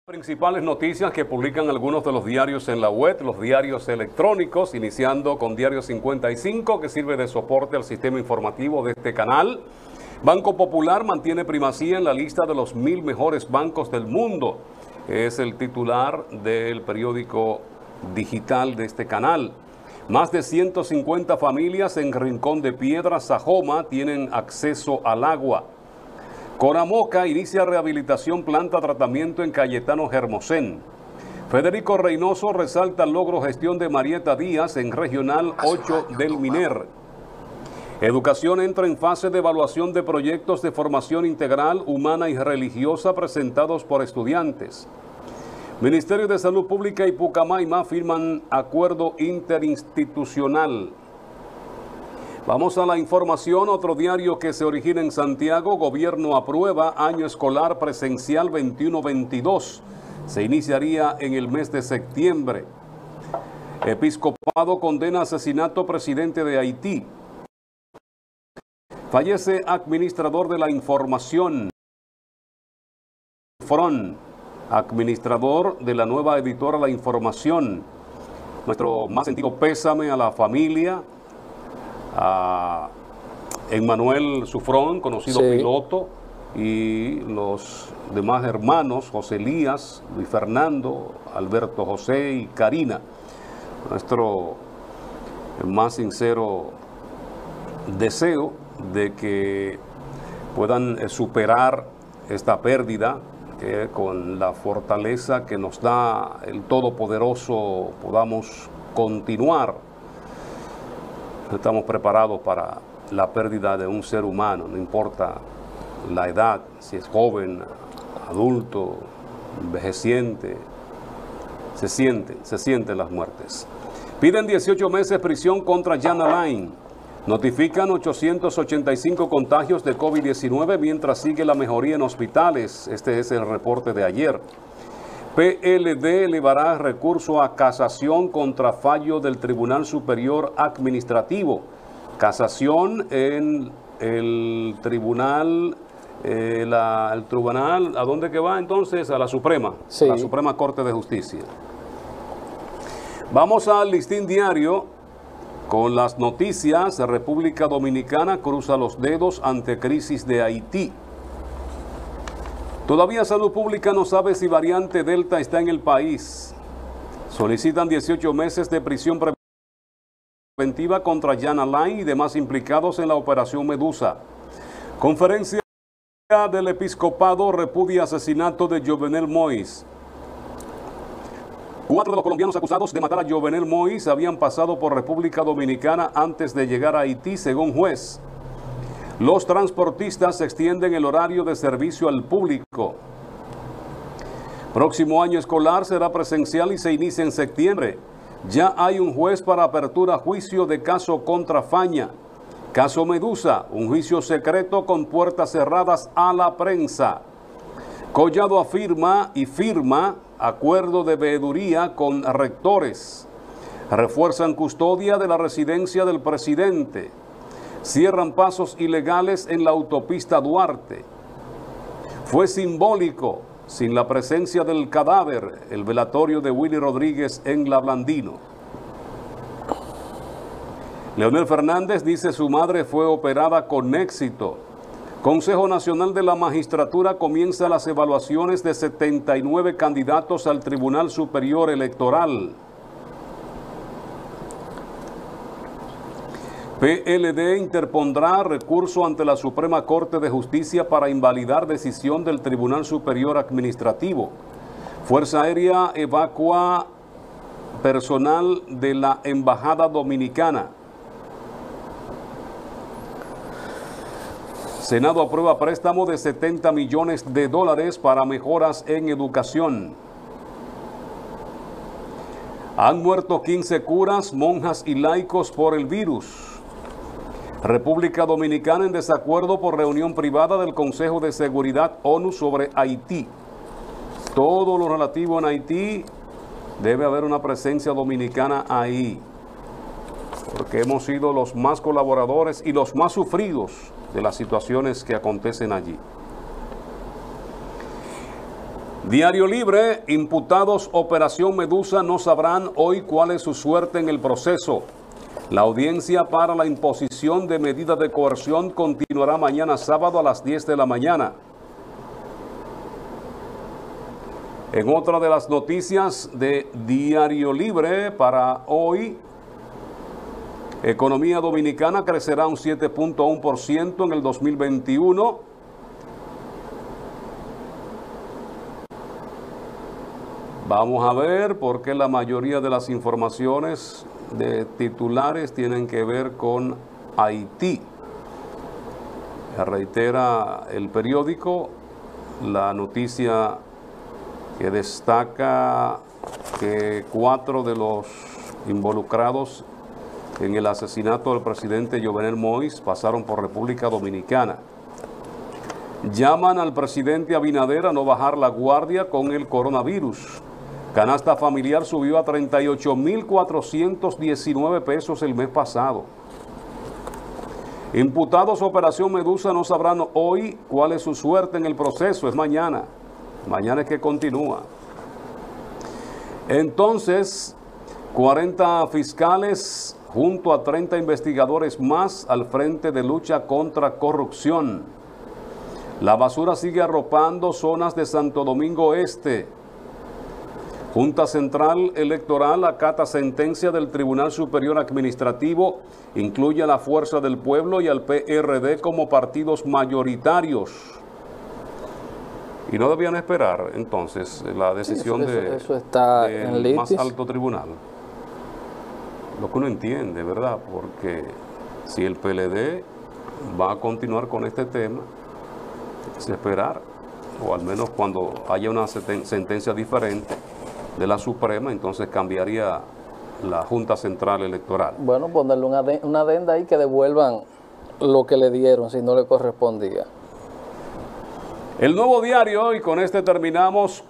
Principales noticias que publican algunos de los diarios en la web, los diarios electrónicos, iniciando con Diario 55, que sirve de soporte al sistema informativo de este canal. Banco Popular mantiene primacía en la lista de los 1000 mejores bancos del mundo. Es el titular del periódico digital de este canal. Más de 150 familias en Rincón de Piedra, Sajoma, tienen acceso al agua. Coramoca inicia rehabilitación planta tratamiento en Cayetano Hermosén. Federico Reynoso resalta el logro gestión de Marieta Díaz en Regional 8 del Miner. Educación entra en fase de evaluación de proyectos de formación integral, humana y religiosa presentados por estudiantes. Ministerio de Salud Pública y Pucamaima firman acuerdo interinstitucional. Vamos a la información. Otro diario que se origina en Santiago. Gobierno aprueba año escolar presencial 21-22. Se iniciaría en el mes de septiembre. Episcopado condena asesinato presidente de Haití. Fallece administrador de la información. Fron, administrador de la nueva editora La Información. Nuestro más sentido pésame a la familia. A Emmanuel Sufrón, conocido piloto, y los demás hermanos, José Elías, Luis Fernando, Alberto José y Karina. Nuestro más sincero deseo de que puedan superar esta pérdida, que con la fortaleza que nos da el Todopoderoso podamos continuar. Estamos preparados para la pérdida de un ser humano, no importa la edad, si es joven, adulto, envejeciente, se sienten las muertes. Piden 18 meses prisión contra Jan Alain. Notifican 885 contagios de COVID-19 mientras sigue la mejoría en hospitales. Este es el reporte de ayer. PLD elevará recurso a casación contra fallo del Tribunal Superior Administrativo. Casación en el tribunal, ¿a dónde que va entonces? A la Suprema, a la Suprema Corte de Justicia. Vamos al listín diario con las noticias. República Dominicana cruza los dedos ante crisis de Haití. Todavía Salud Pública no sabe si variante Delta está en el país. Solicitan 18 meses de prisión preventiva contra Jan Alain y demás implicados en la Operación Medusa. Conferencia del Episcopado repudia asesinato de Jovenel Moïse. 4 de los colombianos acusados de matar a Jovenel Moïse habían pasado por República Dominicana antes de llegar a Haití, según juez. Los transportistas extienden el horario de servicio al público. Próximo año escolar será presencial y se inicia en septiembre. Ya hay un juez para apertura a juicio de caso contra Faña. Caso Medusa, un juicio secreto con puertas cerradas a la prensa. Collado afirma y firma acuerdo de veeduría con rectores. Refuerzan custodia de la residencia del presidente. Cierran pasos ilegales en la autopista Duarte. Fue simbólico, sin la presencia del cadáver, el velatorio de Willy Rodríguez en La Blandino. Leonel Fernández dice su madre fue operada con éxito. Consejo Nacional de la Magistratura comienza las evaluaciones de 79 candidatos al Tribunal Superior Electoral. PLD interpondrá recurso ante la Suprema Corte de Justicia para invalidar decisión del Tribunal Superior Administrativo. Fuerza Aérea evacúa personal de la Embajada Dominicana. Senado aprueba préstamo de $70 millones para mejoras en educación. Han muerto 15 curas, monjas y laicos por el virus. República Dominicana en desacuerdo por reunión privada del Consejo de Seguridad ONU sobre Haití. Todo lo relativo en Haití, debe haber una presencia dominicana ahí, porque hemos sido los más colaboradores y los más sufridos de las situaciones que acontecen allí. Diario Libre, imputados Operación Medusa no sabrán hoy cuál es su suerte en el proceso. La audiencia para la imposición de medidas de coerción continuará mañana sábado a las 10 de la mañana. En otra de las noticias de Diario Libre para hoy, economía dominicana crecerá un 7.1% en el 2021. Vamos a ver por qué la mayoría de las informaciones de titulares tienen que ver con Haití. Reitera el periódico la noticia que destaca que 4 de los involucrados en el asesinato del presidente Jovenel Moïse pasaron por República Dominicana. Llaman al presidente Abinader a no bajar la guardia con el coronavirus. Canasta familiar subió a 38.419 pesos el mes pasado. Imputados Operación Medusa no sabrán hoy cuál es su suerte en el proceso. Es mañana. Mañana es que continúa. Entonces, 40 fiscales junto a 30 investigadores más al frente de lucha contra corrupción. La basura sigue arropando zonas de Santo Domingo Este. Junta Central Electoral acata sentencia del Tribunal Superior Administrativo, incluye a la Fuerza del Pueblo y al PRD como partidos mayoritarios. Y no debían esperar entonces la decisión eso está del en más alto tribunal. Lo que uno entiende, ¿verdad? Porque si el PLD va a continuar con este tema, es esperar, o al menos cuando haya una sentencia diferente de la Suprema, entonces cambiaría la Junta Central Electoral. Bueno, ponerle una adenda ahí que devuelvan lo que le dieron si no le correspondía. El Nuevo Diario, y con este terminamos,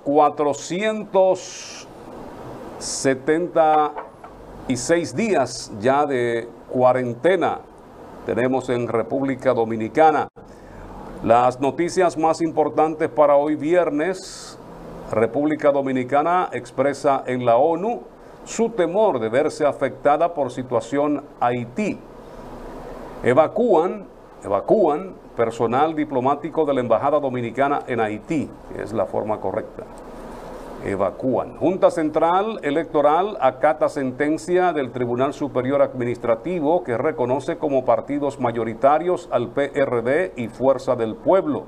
476 días ya de cuarentena tenemos en República Dominicana. Las noticias más importantes para hoy viernes: República Dominicana expresa en la ONU su temor de verse afectada por situación Haití. Evacúan personal diplomático de la Embajada Dominicana en Haití, que es la forma correcta. Evacúan. Junta Central Electoral acata sentencia del Tribunal Superior Administrativo que reconoce como partidos mayoritarios al PRD y Fuerza del Pueblo.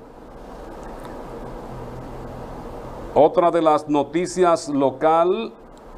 Otra de las noticias local,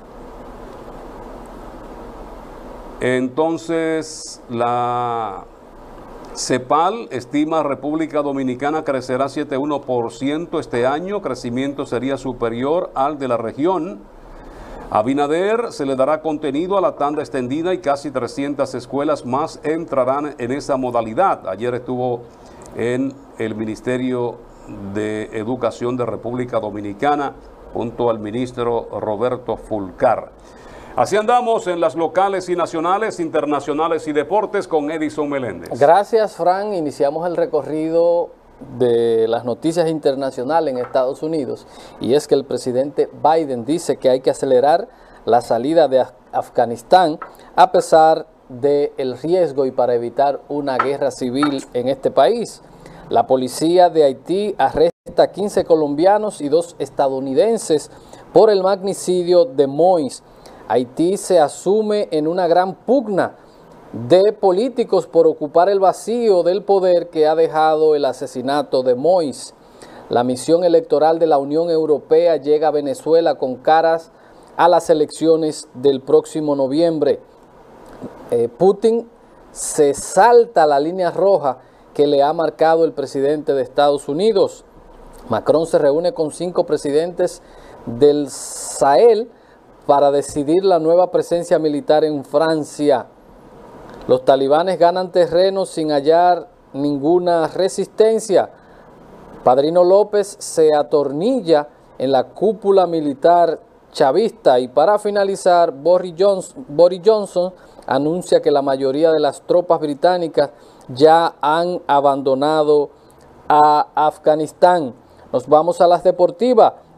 entonces la CEPAL estima República Dominicana crecerá 7,1% este año, crecimiento sería superior al de la región. A Abinader se le dará contenido a la tanda extendida y casi 300 escuelas más entrarán en esa modalidad. Ayer estuvo en el Ministerio de Educación de República Dominicana junto al ministro Roberto Fulcar. Así andamos en las locales y nacionales, internacionales y deportes con Edison Meléndez. Gracias, Fran. Iniciamos el recorrido de las noticias internacionales en Estados Unidos, y es que el presidente Biden dice que hay que acelerar la salida de Afganistán a pesar del riesgo y para evitar una guerra civil en este país. La policía de Haití arresta a 15 colombianos y 2 estadounidenses por el magnicidio de Moïse. Haití se asume en una gran pugna de políticos por ocupar el vacío del poder que ha dejado el asesinato de Moïse. La misión electoral de la Unión Europea llega a Venezuela con caras a las elecciones del próximo noviembre. Putin se salta la línea roja que le ha marcado el presidente de Estados Unidos. Macron se reúne con 5 presidentes del Sahel para decidir la nueva presencia militar en Francia. Los talibanes ganan terreno sin hallar ninguna resistencia. Padrino López se atornilla en la cúpula militar chavista. Y para finalizar, Boris Johnson anuncia que la mayoría de las tropas británicas ya han abandonado a Afganistán. Nos vamos a las deportivas.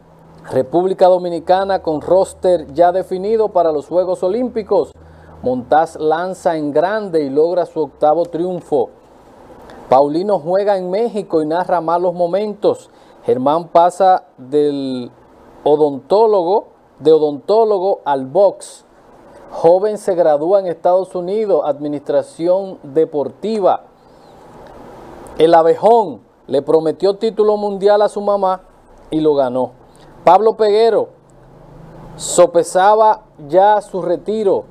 República Dominicana con roster ya definido para los Juegos Olímpicos. Montaz lanza en grande y logra su 8º triunfo. Paulino juega en México y narra malos momentos. Germán pasa de odontólogo al box. Joven se gradúa en Estados Unidos, administración deportiva. El Abejón le prometió título mundial a su mamá y lo ganó. Pablo Peguero sopesaba ya su retiro.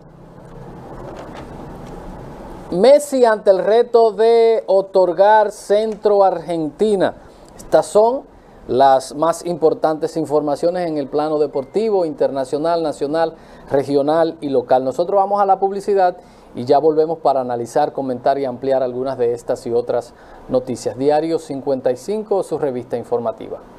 Messi ante el reto de otorgar Centro Argentina. Estas son las más importantes informaciones en el plano deportivo, internacional, nacional, regional y local. Nosotros vamos a la publicidad y ya volvemos para analizar, comentar y ampliar algunas de estas y otras noticias. Diario 55, su revista informativa.